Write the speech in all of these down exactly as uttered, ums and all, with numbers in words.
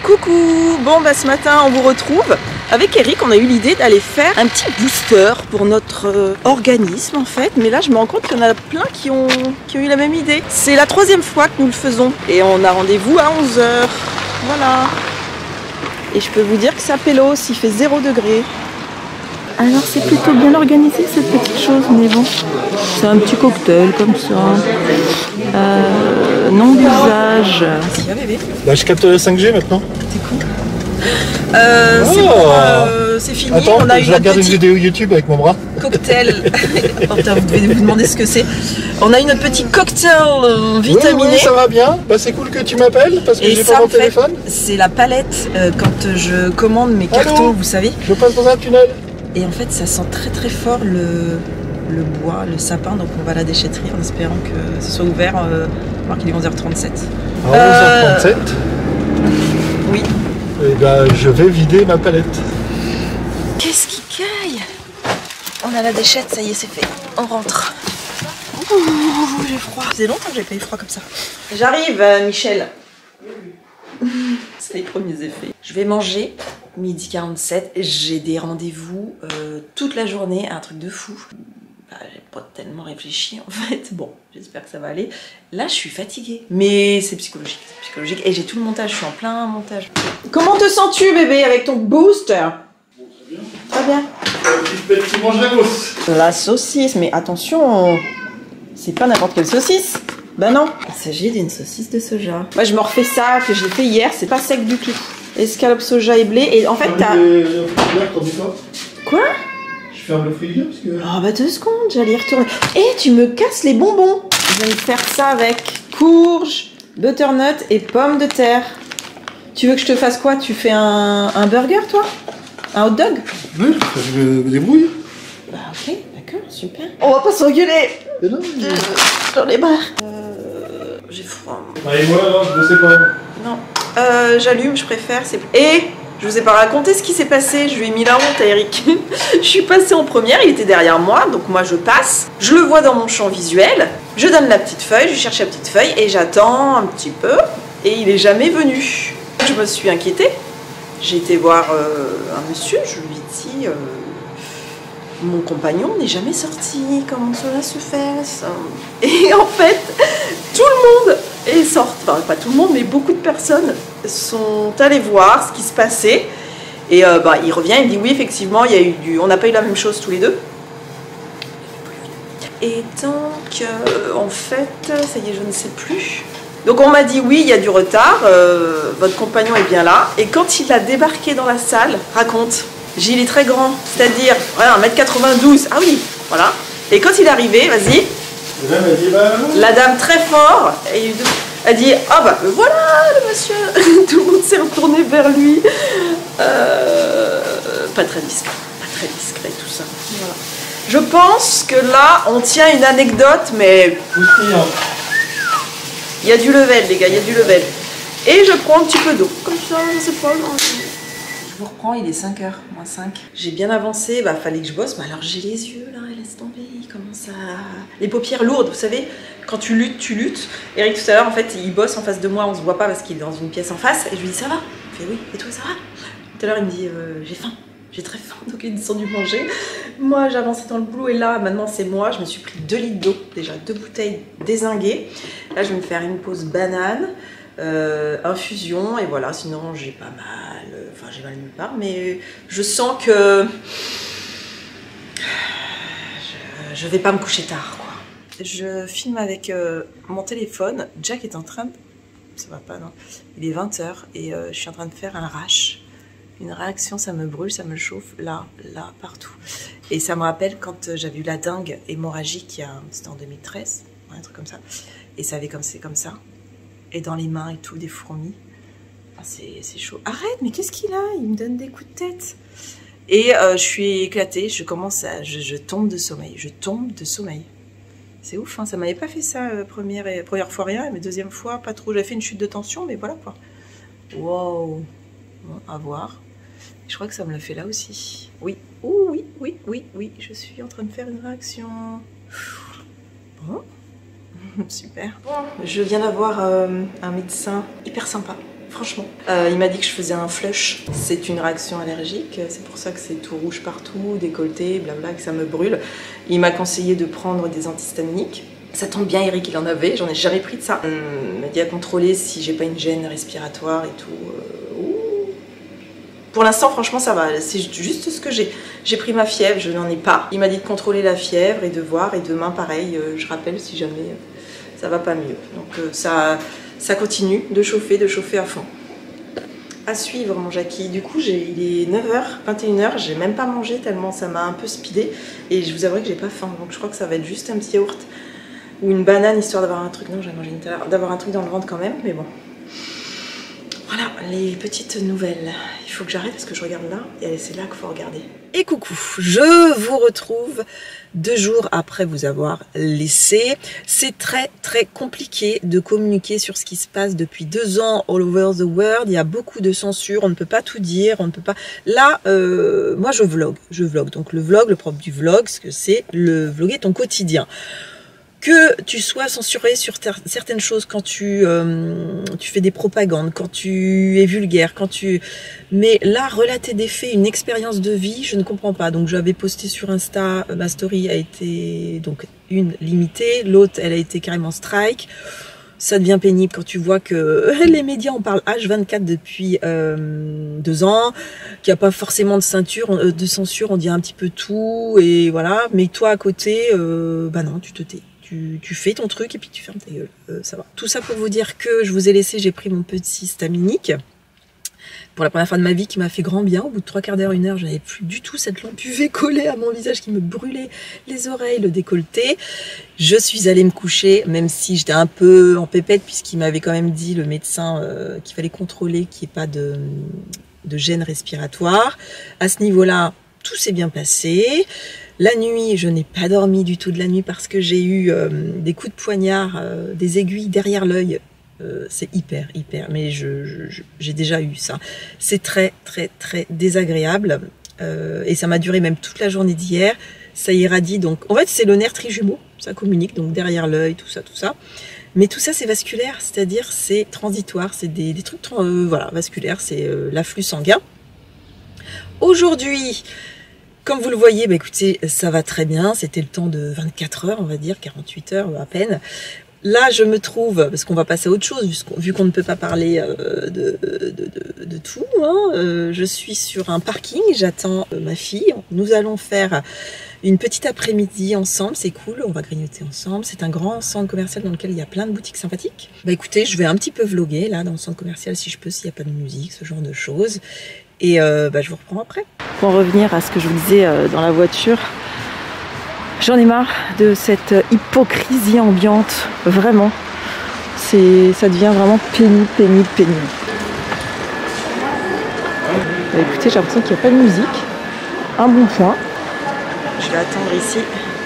Coucou. Bon bah ce matin on vous retrouve. Avec Eric on a eu l'idée d'aller faire un petit booster pour notre euh, organisme en fait. Mais là je me rends compte qu'il y en a plein qui ont, qui ont eu la même idée. C'est la troisième fois que nous le faisons. Et on a rendez-vous à onze heures. Voilà. Et je peux vous dire que ça pélos, il fait zéro degré. Alors c'est plutôt bien organisé cette petite chose, mais bon, c'est un petit cocktail comme ça. Euh, nom d'usage. Bah, je capte la cinq G maintenant. C'est cool. Euh, oh. C'est bon, euh, c'est fini. Attends, on a je eu regarde notre une vidéo YouTube avec mon bras. Cocktail. Oh, putain, vous devez vous demander ce que c'est. On a eu notre petit cocktail euh, vitaminé. Oui, oui, ça va bien. Bah, c'est cool que tu m'appelles parce que j'ai pas mon téléphone. C'est la palette euh, quand je commande mes cartons, Allô, vous savez. Je passe dans un tunnel. Et en fait, ça sent très très fort le, le bois, le sapin. Donc on va à la déchetterie en espérant que ce soit ouvert. Euh, alors qu'il est onze heures trente-sept. À onze heures trente-sept euh... Oui. Et bah, je vais vider ma palette. Qu'est-ce qui caille? On a la déchette, ça y est, c'est fait. On rentre. Ouh, j'ai froid. Ça faisait longtemps que j'ai pas eu froid comme ça. J'arrive, euh, Michel. C'est les premiers effets. Je vais manger. midi quarante-sept, j'ai des rendez-vous euh, toute la journée, un truc de fou. Bah, j'ai pas tellement réfléchi en fait. Bon, j'espère que ça va aller. Là, je suis fatiguée. Mais c'est psychologique, c'est psychologique. Et j'ai tout le montage, je suis en plein montage. Comment te sens-tu, bébé, avec ton booster? Bon, très bien. Très bien. Euh, tu manges la sauce. La saucisse, mais attention, c'est pas n'importe quelle saucisse. Bah non, il s'agit d'une saucisse de soja. Moi, je me refais ça, que j'ai fait hier, c'est pas sec du tout. Escalope, soja et blé. Et en fait, t'as... Quoi? Je ferme le frigo parce que... Oh bah deux secondes, j'allais y retourner. Et tu me casses les bonbons. Je vais me faire ça avec courge, butternut et pommes de terre. Tu veux que je te fasse quoi? Tu fais un, un burger, toi? Un hot dog? Oui, je me débrouille. Bah ok, d'accord, super. On va pas s'engueuler. Non, euh, j'en ai marre. Euh, J'ai froid. Ah, et moi, non, je ne sais pas. Non. Euh, j'allume, je préfère. Et je vous ai pas raconté ce qui s'est passé. Je lui ai mis la honte à Eric. Je suis passée en première, il était derrière moi, donc moi je passe. Je le vois dans mon champ visuel. Je donne la petite feuille, je cherche la petite feuille et j'attends un petit peu. Et il est jamais venu. Je me suis inquiétée. J'ai été voir euh, un monsieur. Je lui ai dit, euh, mon compagnon n'est jamais sorti. Comment cela se fait ça? Et en fait, tout le monde est sorti. Enfin, pas tout le monde, mais beaucoup de personnes sont allées voir ce qui se passait. Et euh, bah, il revient, il dit oui, effectivement, il y a eu du... on n'a pas eu la même chose tous les deux. Et donc, euh, en fait, ça y est, je ne sais plus. Donc on m'a dit oui, il y a du retard, euh, votre compagnon est bien là. Et quand il a débarqué dans la salle, raconte, Gilles est très grand, c'est-à-dire voilà, un mètre quatre-vingt-douze. Ah oui, voilà. Et quand il est arrivé, vas-y. La dame très fort, et elle dit ah bah voilà le monsieur. Tout le monde s'est retourné vers lui. Euh, pas très discret, pas très discret tout ça. Voilà. Je pense que là on tient une anecdote, mais il y a du level les gars, il y a du level. Et je prends un petit peu d'eau, comme ça, je sais pas. Je vous reprends, il est cinq heures, moins cinq. J'ai bien avancé, bah fallait que je bosse, mais alors j'ai les yeux là, laisse tomber, il commence à... Les paupières lourdes, vous savez, quand tu luttes, tu luttes. Eric tout à l'heure, en fait, il bosse en face de moi, on se voit pas parce qu'il est dans une pièce en face, et je lui dis ça va? Il fait oui, et toi ça va? Tout à l'heure il me dit euh, j'ai faim, j'ai très faim, donc il descend du manger. Moi j'ai avancé dans le boulot, et là maintenant c'est moi, je me suis pris deux litres d'eau, déjà deux bouteilles dézinguées. Là je vais me faire une pause banane. Euh, infusion et voilà, sinon j'ai pas mal, euh, enfin j'ai mal nulle part, mais je sens que je, je vais pas me coucher tard quoi. Je filme avec euh, mon téléphone, Jack est en train de... ça va pas non, il est vingt heures et euh, je suis en train de faire un rash, une réaction, ça me brûle, ça me chauffe là, là, partout. Et ça me rappelle quand j'avais eu la dengue hémorragique, c'était en deux mille treize, un truc comme ça, et ça avait comme c'est comme ça. Et dans les mains et tout, des fourmis. Ah, c'est chaud. Arrête, mais qu'est-ce qu'il a? Il me donne des coups de tête. Et euh, je suis éclatée, je commence à... Je, je tombe de sommeil, je tombe de sommeil. C'est ouf, hein, ça m'avait pas fait ça euh, première, et, première fois rien, mais deuxième fois, pas trop. J'avais fait une chute de tension, mais voilà quoi. Wow. Bon, à voir. Je crois que ça me le fait là aussi. Oui, oh, oui, oui, oui, oui, je suis en train de faire une réaction. Bon. Super. Bon, je viens d'avoir euh, un médecin hyper sympa. franchement. Euh, il m'a dit que je faisais un flush. C'est une réaction allergique, c'est pour ça que c'est tout rouge partout, décolleté, blabla, que ça me brûle. Il m'a conseillé de prendre des antihistaminiques. Ça tombe bien, Eric, il en avait, j'en ai jamais pris de ça. Il m'a dit à contrôler si j'ai pas une gêne respiratoire et tout. Euh, Pour l'instant, franchement, ça va, c'est juste ce que j'ai. J'ai pris ma fièvre, je n'en ai pas. Il m'a dit de contrôler la fièvre et de voir, et demain, pareil, euh, je rappelle si jamais euh, ça va pas mieux. Donc euh, ça, ça continue de chauffer, de chauffer à fond. À suivre, mon Jackie. Du coup, il est neuf heures, vingt et une heures, j'ai même pas mangé tellement ça m'a un peu speedé. Et je vous avouerai que j'ai pas faim, donc je crois que ça va être juste un petit yaourt. Ou une banane, histoire d'avoir un truc, non j'ai mangé une tout à l'heure, d'avoir un truc dans le ventre quand même, mais bon. Voilà, les petites nouvelles. Il faut que j'arrête parce que je regarde là, et c'est là qu'il faut regarder. Et coucou, je vous retrouve deux jours après vous avoir laissé. C'est très très compliqué de communiquer sur ce qui se passe depuis deux ans all over the world. Il y a beaucoup de censure, on ne peut pas tout dire, on ne peut pas... Là, euh, moi je vlog, je vlog. Donc le vlog, le propre du vlog, ce que c'est, le vloguer ton quotidien. Que tu sois censuré sur certaines choses quand tu, euh, tu fais des propagandes, quand tu es vulgaire, quand tu... Mais là, relater des faits, une expérience de vie, je ne comprends pas. Donc j'avais posté sur Insta, ma story a été donc une limitée, l'autre elle a été carrément strike. Ça devient pénible quand tu vois que les médias en parlent H vingt-quatre depuis euh, deux ans, qu'il n'y a pas forcément de ceinture, de censure, on dit un petit peu tout, et voilà. Mais toi à côté, euh, bah non, tu te tais. Tu, tu fais ton truc et puis tu fermes ta gueule, euh, ça va. Tout ça pour vous dire que je vous ai laissé, j'ai pris mon petit staminique pour la première fois de ma vie qui m'a fait grand bien. Au bout de trois quarts d'heure, une heure, je n'avais plus du tout cette lampe U V collée à mon visage qui me brûlait les oreilles, le décolleté. Je suis allée me coucher, même si j'étais un peu en pépette puisqu'il m'avait quand même dit, le médecin, euh, qu'il fallait contrôler qu'il n'y ait pas de, de gêne respiratoire. À ce niveau-là, tout s'est bien passé. La nuit, je n'ai pas dormi du tout de la nuit parce que j'ai eu euh, des coups de poignard, euh, des aiguilles derrière l'œil. Euh, c'est hyper, hyper, mais je, je, j'ai déjà eu ça. C'est très, très, très désagréable. Euh, et ça m'a duré même toute la journée d'hier. Ça irradie, donc en fait c'est le nerf trijumeau, ça communique, donc derrière l'œil, tout ça, tout ça. Mais tout ça c'est vasculaire, c'est-à-dire c'est transitoire, c'est des, des trucs euh, voilà, vasculaires, c'est euh, l'afflux sanguin. Aujourd'hui, comme vous le voyez, bah écoutez, ça va très bien. C'était le temps de vingt-quatre heures, on va dire, quarante-huit heures à peine. Là, je me trouve, parce qu'on va passer à autre chose, vu qu'on ne peut pas parler euh, de, de, de, de tout, hein, euh, je suis sur un parking, j'attends euh, ma fille. Nous allons faire une petite après-midi ensemble, c'est cool, on va grignoter ensemble. C'est un grand centre commercial dans lequel il y a plein de boutiques sympathiques. Bah écoutez, je vais un petit peu vloguer là dans le centre commercial si je peux, s'il n'y a pas de musique, ce genre de choses. Et euh, bah, je vous reprends après. Pour revenir à ce que je vous disais euh, dans la voiture, j'en ai marre de cette hypocrisie ambiante, vraiment. C'est, ça devient vraiment pénible, pénible, pénible. Bah, écoutez, j'ai l'impression qu'il n'y a pas de musique. Un bon point. Je vais attendre ici.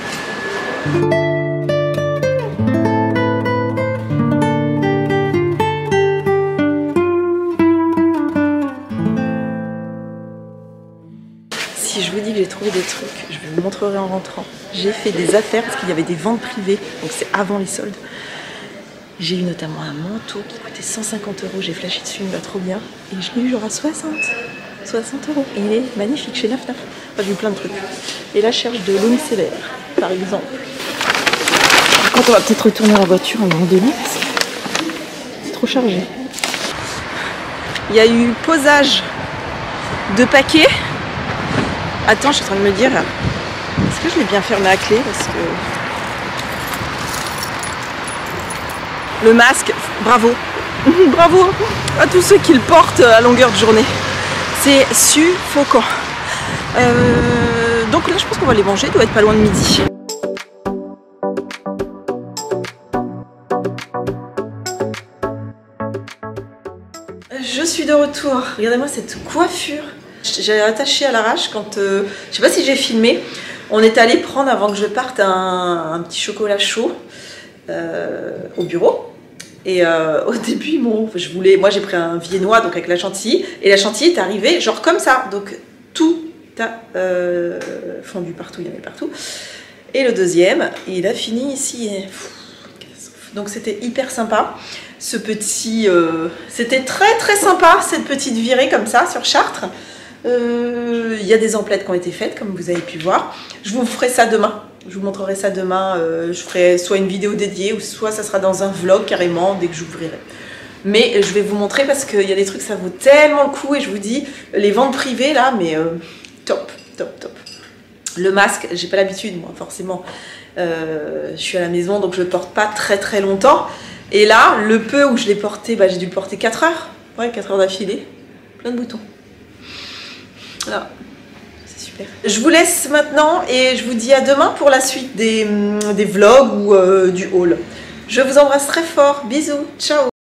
Si je vous dis que j'ai trouvé des trucs, je vous montrerai en rentrant. J'ai fait des affaires parce qu'il y avait des ventes privées, donc c'est avant les soldes. J'ai eu notamment un manteau qui coûtait cent cinquante euros, j'ai flashé dessus, il me va trop bien. Et je l'ai eu genre à soixante euros. Et il est magnifique, chez neuf neuf. Enfin, j'ai eu plein de trucs. Et là, je cherche de l'eau micellaire, par exemple. Par contre, on va peut-être retourner à la voiture à un moment donné parce que c'est trop chargé. Il y a eu posage de paquets. Attends, je suis en train de me dire, est-ce que je l'ai bien fermé à clé parce que... Le masque, bravo. Bravo à tous ceux qui le portent à longueur de journée. C'est suffocant. Euh, donc là, je pense qu'on va les manger, il doit être pas loin de midi. Je suis de retour. Regardez-moi cette coiffure. J'ai attaché à l'arrache quand... Euh, je sais pas si j'ai filmé. On est allé prendre, avant que je parte, un, un petit chocolat chaud euh, au bureau. Et euh, au début, bon, je voulais, moi j'ai pris un viennois donc avec la chantilly. Et la chantilly est arrivée genre comme ça. Donc tout a euh, fondu partout, il y en avait partout. Et le deuxième, il a fini ici. Et, pff, donc c'était hyper sympa. ce petit... Euh, C'était très très sympa, cette petite virée comme ça sur Chartres. Il euh, y a des emplettes qui ont été faites, comme vous avez pu voir. Je vous ferai ça demain. Je vous montrerai ça demain. Euh, je ferai soit une vidéo dédiée, ou soit ça sera dans un vlog carrément, dès que j'ouvrirai. Mais je vais vous montrer parce qu'il y a des trucs, ça vaut tellement le coup. Et je vous dis, les ventes privées là, mais euh, top, top, top. Le masque, j'ai pas l'habitude, moi, forcément. Euh, je suis à la maison, donc je le porte pas très très longtemps. Et là, le peu où je l'ai porté, bah, j'ai dû le porter quatre heures. Ouais, quatre heures d'affilée. Plein de boutons. Voilà. C'est super. Je vous laisse maintenant et je vous dis à demain pour la suite des, des vlogs ou euh, du haul. Je vous embrasse très fort. Bisous. Ciao.